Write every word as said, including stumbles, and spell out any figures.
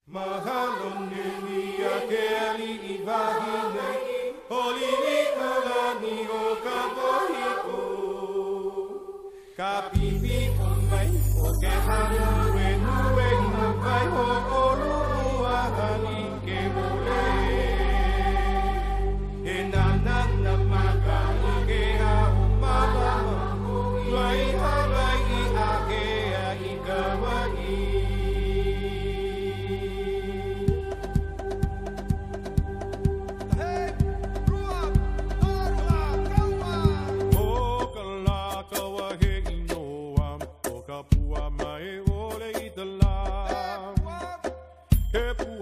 Mahalonenia Kelly Ivahine Holini Kalani O Kapohiku Kapipi Ongai O Kehana Wenu Wenu Vai Ho Olu Uahani Kemule Enana Namaka Ikea Umala Lai Halai Akea Ikawai Pua mai ole italam, ke